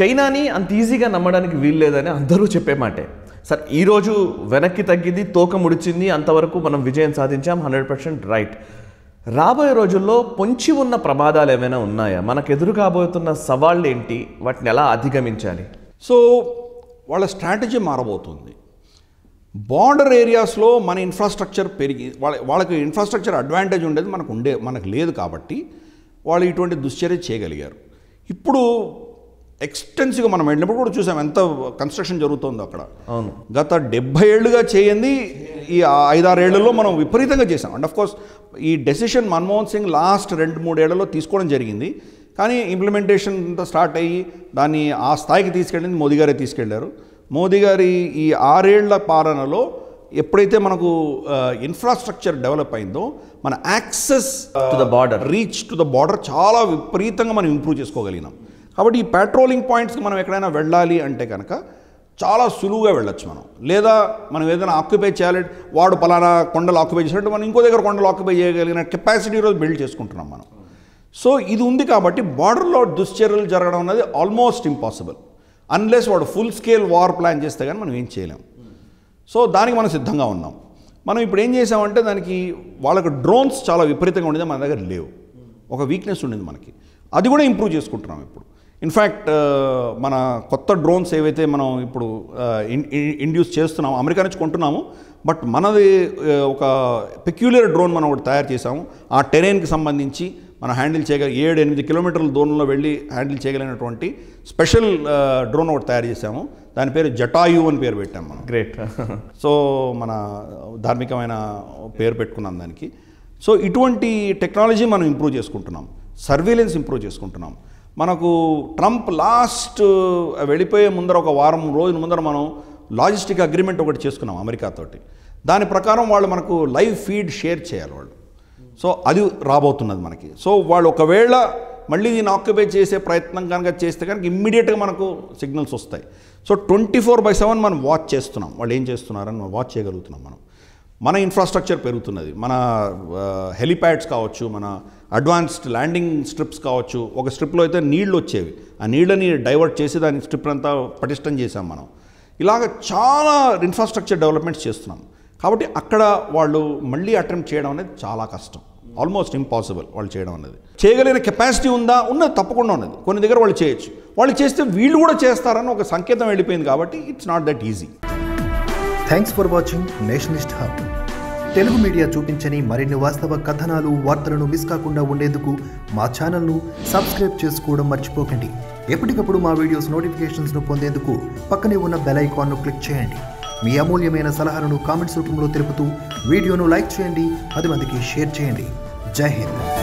చైనాని అంత ఈజీగా నమ్మడానికి వీల్లేదని అందరూ చెప్పే మాటే. సార్ ఈరోజు వెనక్కి తగ్గింది, తోక ముడిచింది, అంతవరకు మనం విజయం సాధించాం, 100% రైట్. రాబోయే రోజుల్లో పొంచి ఉన్న ప్రమాదాలు ఏమైనా ఉన్నాయా? మనకు ఎదురు కాబోతున్న సవాళ్ళు ఏంటి? వాటిని ఎలా అధిగమించాలి? సో వాళ్ళ స్ట్రాటజీ మారబోతుంది. బార్డర్ ఏరియాస్లో మన ఇన్ఫ్రాస్ట్రక్చర్ పెరిగి వాళ్ళకి ఇన్ఫ్రాస్ట్రక్చర్ అడ్వాంటేజ్ ఉండేది మనకు లేదు కాబట్టి వాళ్ళు ఇటువంటి దుశ్చర్య చేయగలిగారు. ఇప్పుడు ఎక్స్టెన్సివ్గా మనం వెళ్ళినప్పుడు కూడా చూసాం ఎంత కన్స్ట్రక్షన్ జరుగుతుందో అక్కడ. అవును, గత 70 ఏళ్ళుగా చేయండి ఈ 5-6 ఏళ్లలో మనం విపరీతంగా చేసాం. అండ్ ఆఫ్ కోర్స్ ఈ డెసిషన్ మన్మోహన్ సింగ్ లాస్ట్ 2-3 ఏళ్లలో తీసుకోవడం జరిగింది. కానీ ఇంప్లిమెంటేషన్ అంతా స్టార్ట్ అయ్యి దాన్ని ఆ స్థాయికి తీసుకెళ్ళింది మోదీ గారే తీసుకెళ్లారు. మోదీ గారి ఈ 6 ఏళ్ల పాలనలో ఎప్పుడైతే మనకు ఇన్ఫ్రాస్ట్రక్చర్ డెవలప్ అయిందో మన access to the border, reach to the border చాలా విపరీతంగా మనం ఇంప్రూవ్ చేసుకోగలిగినాం. కాబట్టి ఈ పెట్రోలింగ్ పాయింట్స్కి మనం ఎక్కడైనా వెళ్ళాలి అంటే కనుక చాలా సులువుగా వెళ్ళొచ్చు మనం. లేదా మనం ఏదైనా ఆక్యుపై చేయాలి, వాడు పలానా కొండలు ఆక్యుపై చేసినట్టు మనం ఇంకో దగ్గర కొండలు ఆక్యుపై చేయగలిగిన కెపాసిటీ ఈరోజు బిల్డ్ చేసుకుంటున్నాం మనం. సో ఇది ఉంది కాబట్టి బార్డర్లో దుశ్చర్యలు జరగడం అనేది ఆల్మోస్ట్ ఇంపాసిబుల్. అన్లెస్ వాడు ఫుల్ స్కేల్ వార్ ప్లాన్ చేస్తే కానీ మనం ఏం చేయలేం. సో దానికి మనం సిద్ధంగా ఉన్నాం. మనం ఇప్పుడు ఏం చేసామంటే దానికి వాళ్ళకి డ్రోన్స్ చాలా విపరీతంగా ఉండేది, మన దగ్గర లేవు. ఒక వీక్నెస్ ఉండేది మనకి, అది కూడా ఇంప్రూవ్ చేసుకుంటున్నాం ఇప్పుడు. ఇన్ఫ్యాక్ట్ మన కొత్త డ్రోన్స్ ఏవైతే మనం ఇప్పుడు ఇండ్యూస్ చేస్తున్నాము, అమెరికా నుంచి కొంటున్నాము, బట్ మనది ఒక పెక్యులర్ డ్రోన్ మనం ఒకటి తయారు చేసాము. ఆ టెరైన్కి సంబంధించి మనం హ్యాండిల్ చేయగల 7-8 కిలోమీటర్ల దూరంలో వెళ్ళి హ్యాండిల్ చేయగలిగినటువంటి స్పెషల్ డ్రోన్ ఒకటి తయారు చేసాము. దాని పేరు జటాయు అని పేరు పెట్టాము మనం. గ్రేట్. సో మన ధార్మికమైన పేరు పెట్టుకున్నాం దానికి. సో ఇటువంటి టెక్నాలజీ మనం ఇంప్రూవ్ చేసుకుంటున్నాం, సర్వేలెన్స్ ఇంప్రూవ్ చేసుకుంటున్నాం. మనకు ట్రంప్ లాస్ట్ వెళ్ళిపోయే ముందర ఒక వారం రోజుల ముందర మనం లాజిస్టిక్ అగ్రిమెంట్ ఒకటి చేసుకున్నాం అమెరికాతోటి. దాని ప్రకారం వాళ్ళు మనకు లైవ్ ఫీడ్ షేర్ చేయాలి వాళ్ళు. సో అది రాబోతున్నది మనకి. సో వాళ్ళు ఒకవేళ మళ్ళీ దీన్ని ఆక్యుపై చేసే ప్రయత్నం కనుక చేస్తే కనుక ఇమ్మీడియట్గా మనకు సిగ్నల్స్ వస్తాయి. సో 24/7 మనం వాచ్ చేస్తున్నాం, వాళ్ళు ఏం చేస్తున్నారని మనం వాచ్ చేయగలుగుతున్నాం. మన ఇన్ఫ్రాస్ట్రక్చర్ పెరుగుతున్నది, మన హెలిప్యాడ్స్ కావచ్చు, మన అడ్వాన్స్డ్ ల్యాండింగ్ స్ట్రిప్స్ కావచ్చు. ఒక స్ట్రిప్లో అయితే నీళ్ళు వచ్చేవి, ఆ నీళ్ళని డైవర్ట్ చేసి దాని స్ట్రిప్ అంతా పటిష్టం చేసాం మనం. ఇలాగ చాలా ఇన్ఫ్రాస్ట్రక్చర్ డెవలప్మెంట్స్ చేస్తున్నాం. కాబట్టి అక్కడ వాళ్ళు మళ్ళీ అటెంప్ట్ చేయడం అనేది చాలా కష్టం, ఆల్మోస్ట్ ఇంపాసిబుల్ వాళ్ళు చేయడం అనేది. చేయగలిగిన కెపాసిటీ ఉన్నది తప్పకుండా ఉన్నది. కొన్ని దగ్గర వాళ్ళు చేయొచ్చు, వాళ్ళు చేస్తే వీళ్ళు కూడా చేస్తారని ఒక సంకేతం వెళ్ళిపోయింది. కాబట్టి it's not that easy. Thanks for watching nationalist hub. Telugu media చూపించని మరిన్ని వాస్తవ కథనాలు, వార్తలను మిస్ కాకుండా ఉండేందుకు మా ఛానల్ను సబ్స్క్రైబ్ చేసుకోవడం మర్చిపోకండి. ఎప్పటికప్పుడు మా వీడియోస్ నోటిఫికేషన్స్ను పొందేందుకు పక్కనే ఉన్న బెల్ ఐకాన్ను క్లిక్ చేయండి. మీ అమూల్యమైన సలహాలను కామెంట్స్ రూపంలో తెలుపుతూ వీడియోను లైక్ చేయండి, 10 మందికి షేర్ చేయండి. జై హింద్.